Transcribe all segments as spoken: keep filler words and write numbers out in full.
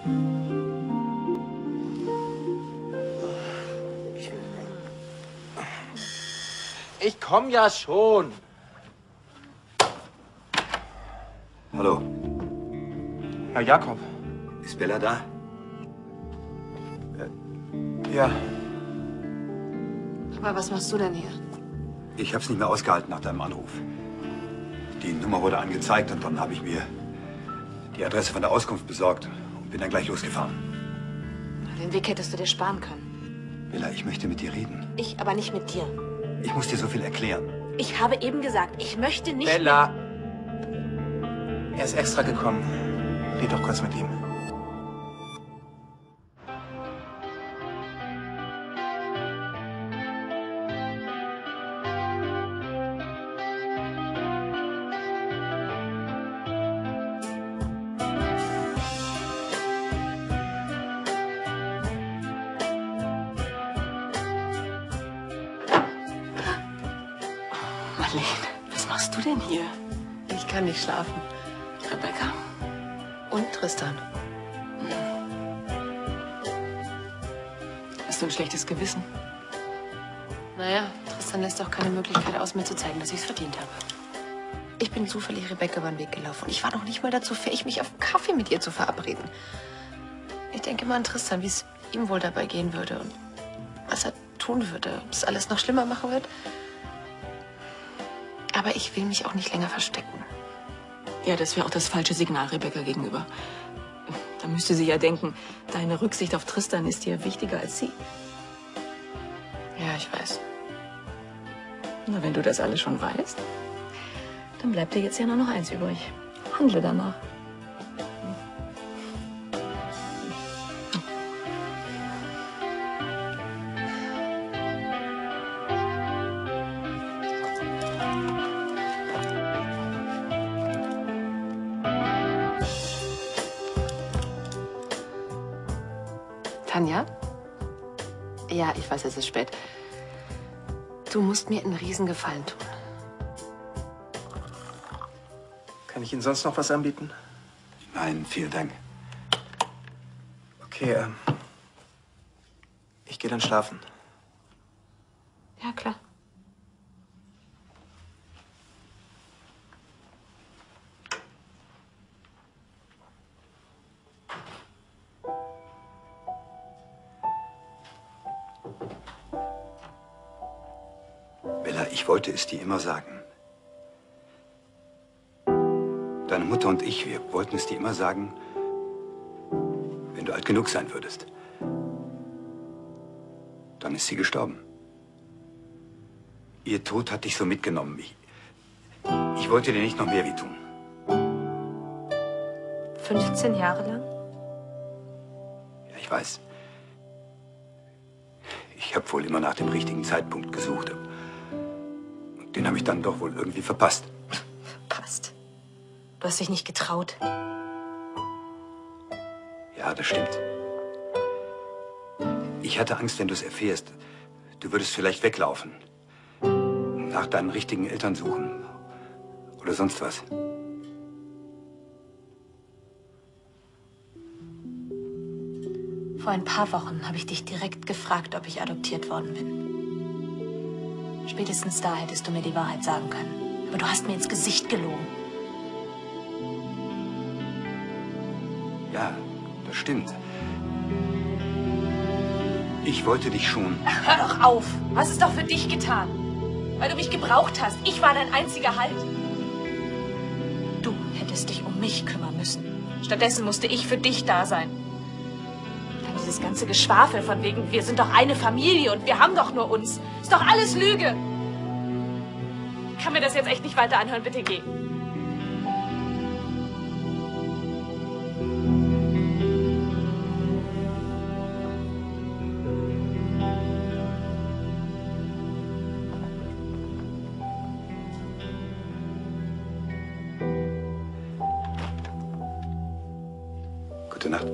Ich komm ja schon. Hallo. Herr Jakob. Ist Bella da? Äh, ja. Aber was machst du denn hier? Ich hab's nicht mehr ausgehalten nach deinem Anruf. Die Nummer wurde angezeigt und dann habe ich mir die Adresse von der Auskunft besorgt und bin dann gleich losgefahren. Den Weg hättest du dir sparen können. Bella, ich möchte mit dir reden. Ich aber nicht mit dir. Ich muss dir so viel erklären. Ich habe eben gesagt, ich möchte nicht... Bella! Er ist extra gekommen. Red doch kurz mit ihm. Marlene, was machst du denn hier? Ich kann nicht schlafen. Rebecca? Und Tristan. Hast du ein schlechtes Gewissen? Naja, Tristan lässt auch keine Möglichkeit aus, mir zu zeigen, dass ich es verdient habe. Ich bin zufällig Rebecca über den Weg gelaufen. Und ich war noch nicht mal dazu fähig, mich auf einen Kaffee mit ihr zu verabreden. Ich denke mal an Tristan, wie es ihm wohl dabei gehen würde und was er tun würde, ob es alles noch schlimmer machen wird. Aber ich will mich auch nicht länger verstecken. Ja, das wäre auch das falsche Signal Rebecca gegenüber. Da müsste sie ja denken, deine Rücksicht auf Tristan ist dir wichtiger als sie. Ja, ich weiß. Na, wenn du das alles schon weißt, dann bleibt dir jetzt ja nur noch eins übrig. Handle danach. Tanja? Ja, ich weiß, es ist spät. Du musst mir einen Riesengefallen tun. Kann ich Ihnen sonst noch was anbieten? Nein, vielen Dank. Okay, ähm, ich gehe dann schlafen. Ja, klar. Bella, ich wollte es dir immer sagen. Deine Mutter und ich, wir wollten es dir immer sagen, wenn du alt genug sein würdest. Dann ist sie gestorben. Ihr Tod hat dich so mitgenommen. Ich, ich wollte dir nicht noch mehr wehtun. fünfzehn Jahre lang? Ja, ich weiß. Ich habe wohl immer nach dem richtigen Zeitpunkt gesucht. Den habe ich dann doch wohl irgendwie verpasst. Verpasst. Du hast dich nicht getraut. Ja, das stimmt. Ich hatte Angst, wenn du es erfährst. Du würdest vielleicht weglaufen. Nach deinen richtigen Eltern suchen. Oder sonst was. Vor ein paar Wochen habe ich dich direkt gefragt, ob ich adoptiert worden bin. Spätestens da hättest du mir die Wahrheit sagen können. Aber du hast mir ins Gesicht gelogen. Ja, das stimmt. Ich wollte dich schon. Ach, hör doch auf! Du hast es doch für dich getan. Weil du mich gebraucht hast. Ich war dein einziger Halt. Du hättest dich um mich kümmern müssen. Stattdessen musste ich für dich da sein. Dann dieses ganze Geschwafel von wegen, wir sind doch eine Familie und wir haben doch nur uns. Ist doch alles Lüge. Ich kann mir das jetzt echt nicht weiter anhören. Bitte geh. Gute Nacht.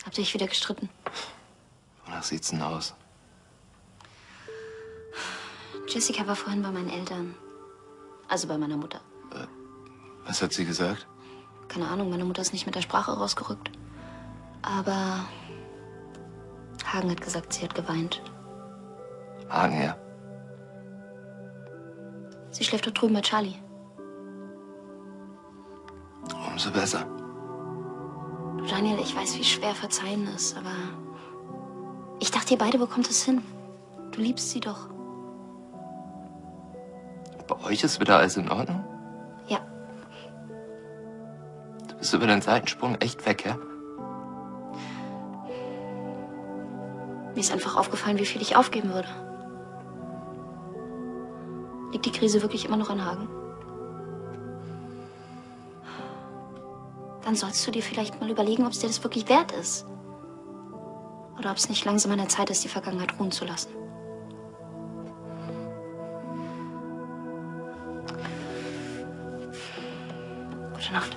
Habt ihr euch wieder gestritten? Wonach sieht's denn aus? Jessica war vorhin bei meinen Eltern. Also bei meiner Mutter. Äh, was hat sie gesagt? Keine Ahnung, meine Mutter ist nicht mit der Sprache rausgerückt. Aber Hagen hat gesagt, sie hat geweint. Hagen, ja. Sie schläft dort drüben bei Charlie. Umso besser. Du, Daniel, ich weiß, wie schwer Verzeihen ist, aber ich dachte, ihr beide bekommt es hin. Du liebst sie doch. Bei euch ist wieder alles in Ordnung? Ja. Du bist über den Seitensprung echt weg, ja? Mir ist einfach aufgefallen, wie viel ich aufgeben würde. Liegt die Krise wirklich immer noch an Hagen? Dann sollst du dir vielleicht mal überlegen, ob es dir das wirklich wert ist. Oder ob es nicht langsam an der Zeit ist, die Vergangenheit ruhen zu lassen. Gute Nacht.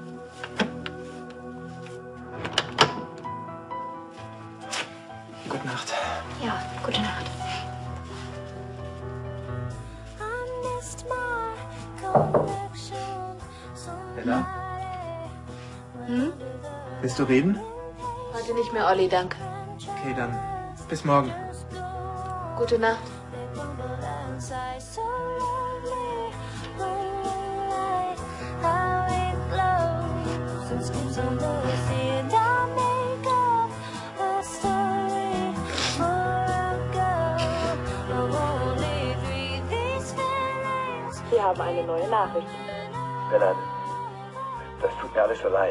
Gute Nacht. Ja, gute Nacht. Ella, Hm? willst du reden? Heute nicht mehr, Olli, danke. Okay, dann bis morgen. Gute Nacht. Sie haben eine neue Nachricht. Bella, das tut mir alles so leid.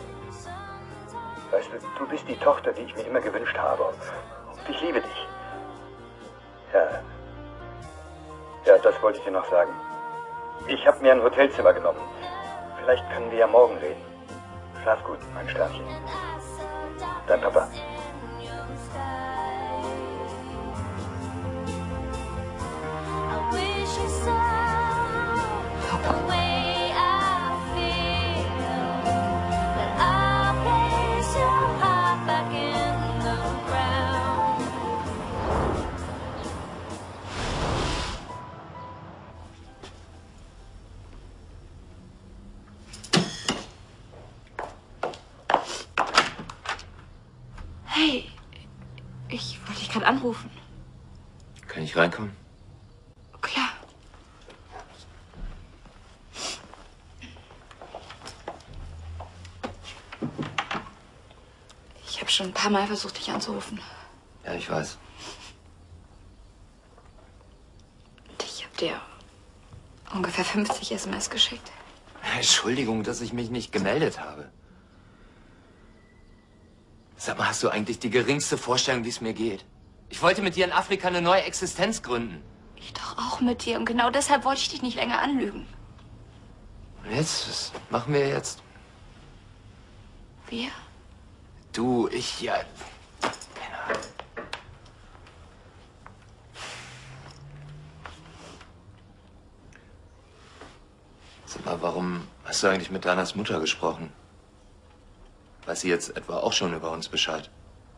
Weißt du, du bist die Tochter, die ich mir immer gewünscht habe. Und ich liebe dich. Ja. Ja, das wollte ich dir noch sagen. Ich habe mir ein Hotelzimmer genommen. Vielleicht können wir ja morgen reden. Schlaf gut, mein Sternchen. Dein Papa. Hey, ich wollte dich gerade anrufen. Kann ich reinkommen? Klar. Ich habe schon ein paar Mal versucht, dich anzurufen. Ja, ich weiß. Und ich habe dir ungefähr fünfzig S M S geschickt. Entschuldigung, dass ich mich nicht gemeldet habe. Sag mal, hast du eigentlich die geringste Vorstellung, wie es mir geht? Ich wollte mit dir in Afrika eine neue Existenz gründen. Ich doch auch mit dir. Und genau deshalb wollte ich dich nicht länger anlügen. Und jetzt? Was machen wir jetzt? Wir? Du, ich, ja... Keine Ahnung. Sag mal, warum hast du eigentlich mit Danas Mutter gesprochen? Weiß sie jetzt etwa auch schon über uns Bescheid?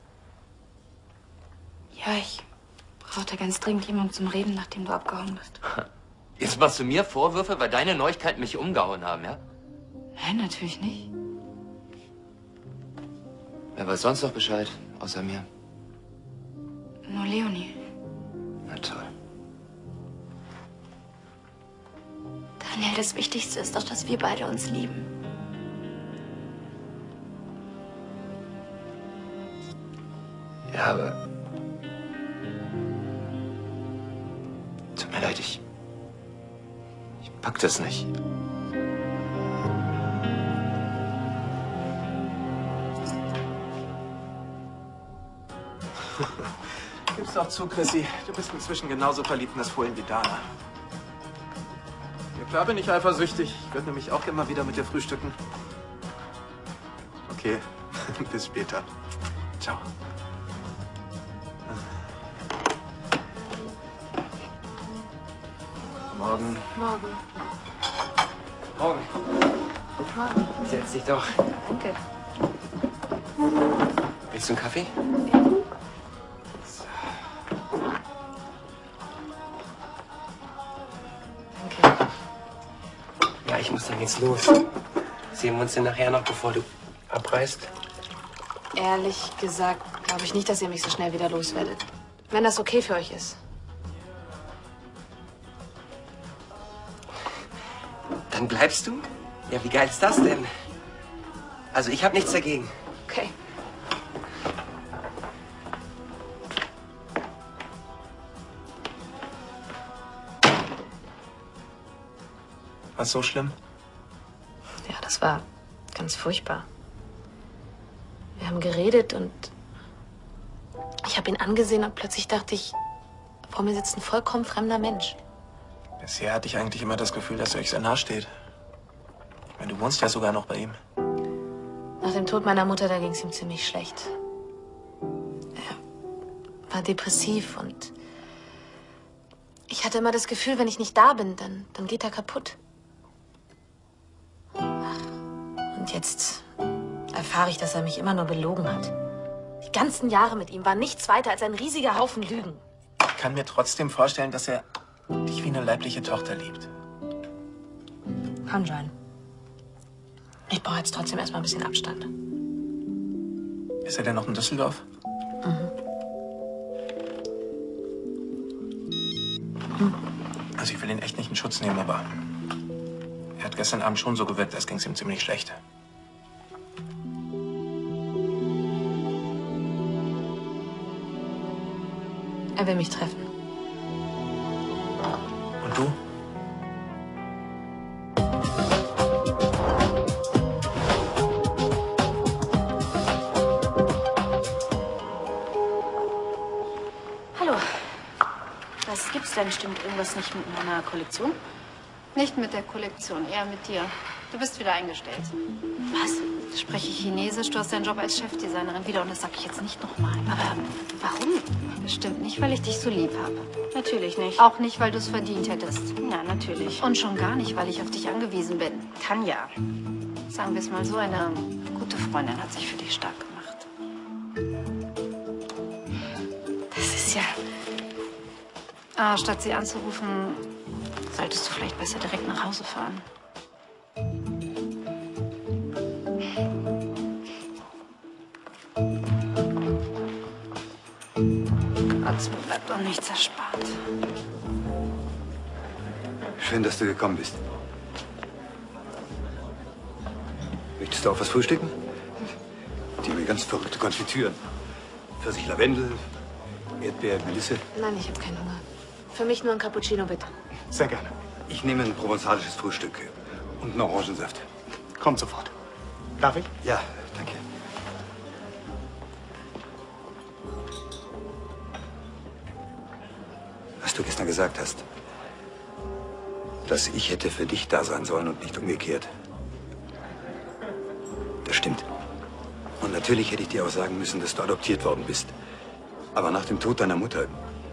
Ja, ich brauchte ganz dringend jemanden zum Reden, nachdem du abgehauen bist. Jetzt machst du mir Vorwürfe, weil deine Neuigkeiten mich umgehauen haben, ja? Nein, natürlich nicht. Wer weiß sonst noch Bescheid, außer mir? Nur Leonie. Na toll. Daniel, das Wichtigste ist doch, dass wir beide uns lieben. Ja, aber... Tut mir leid, ich... Ich pack das nicht. Gib's doch zu, Chrissy. Du bist inzwischen genauso verliebt in das Fohlen wie Dana. Ja, klar bin ich eifersüchtig. Ich würde nämlich auch immer wieder mit dir frühstücken. Okay, bis später. Ciao. Morgen. Morgen. Morgen. Morgen. Setz dich doch. Danke. Willst du einen Kaffee? Danke. Ja, ich muss dann jetzt los. Sehen wir uns denn nachher noch, bevor du abreist? Ehrlich gesagt, glaube ich nicht, dass ihr mich so schnell wieder loswerdet. Wenn das okay für euch ist. Dann bleibst du? Ja, wie geil ist das denn? Also, ich habe nichts dagegen. Okay. War's so schlimm? Ja, das war ganz furchtbar. Wir haben geredet und ich habe ihn angesehen und plötzlich dachte ich, vor mir sitzt ein vollkommen fremder Mensch. Bisher hatte ich eigentlich immer das Gefühl, dass er euch sehr nahe steht. Ich meine, du wohnst ja sogar noch bei ihm. Nach dem Tod meiner Mutter, da ging es ihm ziemlich schlecht. Er war depressiv und ich hatte immer das Gefühl, wenn ich nicht da bin, dann, dann geht er kaputt. Und jetzt erfahre ich, dass er mich immer nur belogen hat. Die ganzen Jahre mit ihm waren nichts weiter als ein riesiger Haufen Lügen. Ich kann mir trotzdem vorstellen, dass er dich wie eine leibliche Tochter liebt. Kann sein. Ich brauche jetzt trotzdem erstmal ein bisschen Abstand. Ist er denn noch in Düsseldorf? Mhm. Also ich will ihn echt nicht in Schutz nehmen, aber er hat gestern Abend schon so gewirkt, als ging es ihm ziemlich schlecht. Er will mich treffen. Und du? Hallo. Was gibt's denn? Stimmt irgendwas nicht mit meiner Kollektion? Nicht mit der Kollektion, eher mit dir. Du bist wieder eingestellt. Was? Ich spreche Chinesisch, du hast deinen Job als Chefdesignerin wieder und das sag ich jetzt nicht nochmal. Aber warum? Bestimmt nicht, weil ich dich so lieb habe. Natürlich nicht. Auch nicht, weil du es verdient hättest. Ja, natürlich. Und schon gar nicht, weil ich auf dich angewiesen bin. Tanja. Sagen wir es mal so, eine gute Freundin hat sich für dich stark gemacht. Das ist ja... Ah, statt sie anzurufen, solltest du vielleicht besser direkt nach Hause fahren. Gott, mir bleibt doch nichts erspart. Schön, dass du gekommen bist. Möchtest du auch was frühstücken? Die haben hier ganz verrückte Konfitüren. Pfirsich, Lavendel, Erdbeer, Melisse. Nein, ich habe keinen Hunger. Für mich nur ein Cappuccino, bitte. Sehr gerne. Ich nehme ein provenzalisches Frühstück und einen Orangensaft. Kommt sofort. Darf ich? Ja, danke. Was du gestern gesagt hast, dass ich hätte für dich da sein sollen und nicht umgekehrt. Das stimmt. Und natürlich hätte ich dir auch sagen müssen, dass du adoptiert worden bist. Aber nach dem Tod deiner Mutter,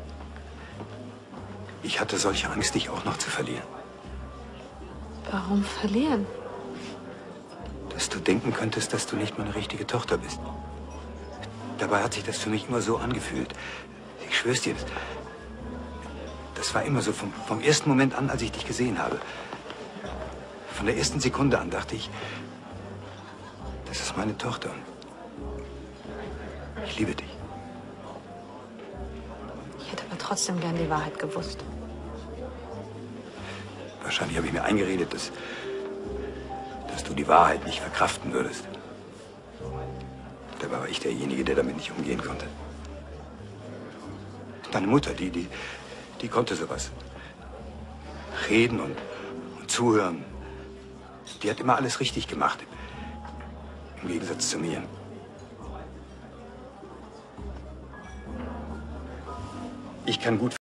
ich hatte solche Angst, dich auch noch zu verlieren. Warum verlieren? Dass du denken könntest, dass du nicht meine richtige Tochter bist. Dabei hat sich das für mich immer so angefühlt. Ich schwör's dir, das, das war immer so vom, vom ersten Moment an, als ich dich gesehen habe. Von der ersten Sekunde an dachte ich, das ist meine Tochter. Ich liebe dich. Ich hätte aber trotzdem gern die Wahrheit gewusst. Wahrscheinlich habe ich mir eingeredet, dass, dass du die Wahrheit nicht verkraften würdest. Dabei war ich derjenige, der damit nicht umgehen konnte. Deine Mutter, die, die, die konnte sowas. Reden und, und zuhören. Die hat immer alles richtig gemacht. Im Gegensatz zu mir. Ich kann gut